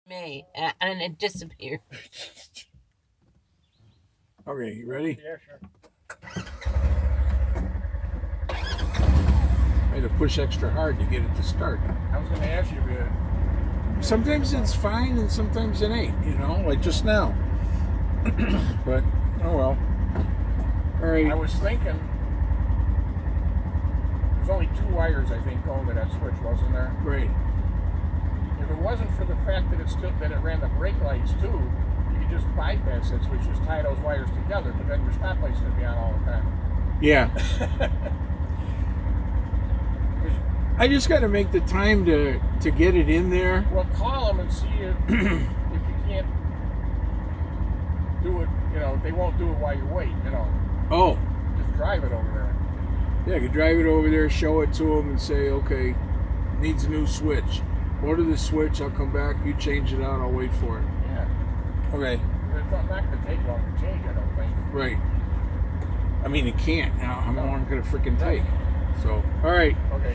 me, and it disappeared. Okay, you ready? Yeah, sure. I had to push extra hard to get it to start. I was going to ask you, Sometimes it's fine and sometimes it ain't, you know, like just now. But, oh well. All right. I was thinking, there's only 2 wires, I think, going to that switch, wasn't there? Great. If it wasn't for the fact that it ran the brake lights too, you could just bypass it switch, just tie those wires together, but then your stoplight's going to be on all the time. Yeah. I just got to make the time to get it in there. Well, call them and see if you can't do it. You know, they won't do it while you wait. You know. Oh. Just drive it over there. Yeah, I could drive it over there, show it to them, and say, okay, needs a new switch. Order the switch. I'll come back. You change it out. I'll wait for it. Yeah. Okay. It's not going to take long to change, I don't think. Right. I mean, it can't now. How long could it freaking take? So, all right. Okay.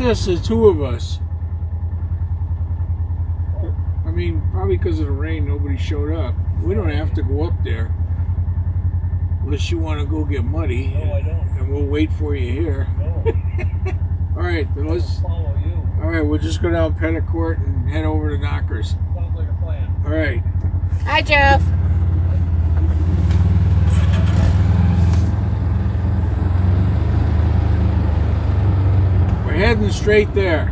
just the two of us. I mean, probably because of the rain, nobody showed up. We don't have to go up there. Unless you want to go get muddy. No, I don't. And we'll wait for you here. No. All right, then let's. Follow you. All right, we'll just go down Petticourt and head over to Knockers. Sounds like a plan. All right. Hi, Jeff. We're heading straight there.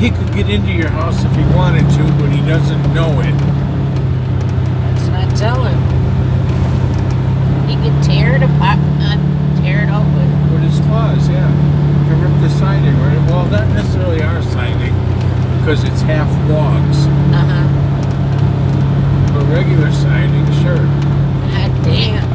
he could get into your house if he wanted to, but he doesn't know it. Let's not tell him. He can tear it apart, tear it open. With his claws, yeah. He can rip the siding, right? Well, not necessarily our siding, because it's half logs. Uh-huh. But regular siding, sure. God damn.